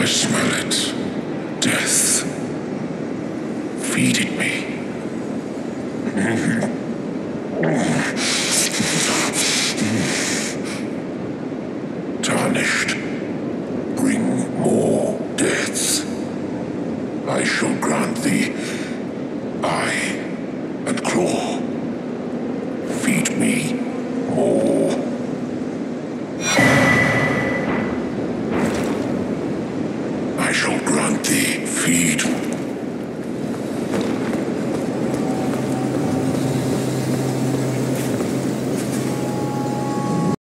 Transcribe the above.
smell it. Death. Feeding me. Tarnished. Bring more deaths. I shall grant thee eye and claw. Feed me more. I shall grant thee feed